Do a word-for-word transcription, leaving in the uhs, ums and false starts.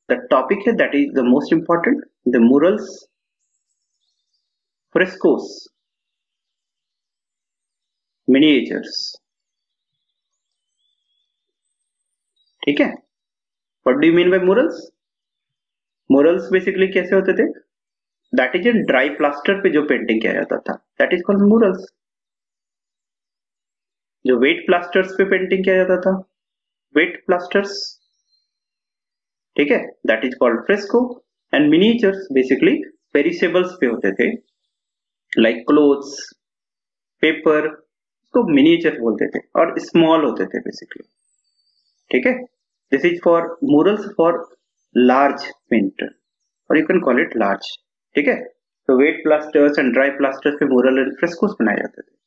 The topic है that is the most important, the murals, frescos, miniatures. ठीक है, what do you mean by murals? Murals basically कैसे होते थे? That is in dry plaster पे जो पेंटिंग किया जाता था, दैट इज कॉल्ड म्यूरल्स। जो वेट प्लास्टर्स पे पेंटिंग किया जाता था, वेट प्लास्टर्स, ठीक है, that is called fresco. And miniatures basically perishables पे होते थे, लाइक क्लोथ्स, पेपर, उसको मिनिएचर बोलते थे और स्मॉल होते थे बेसिकली। ठीक है, this is for murals for large painter और you can call it large. ठीक है, तो wet plasters and dry plasters पे म्यूरल एंड फ्रेस्कोस बनाए जाते थे।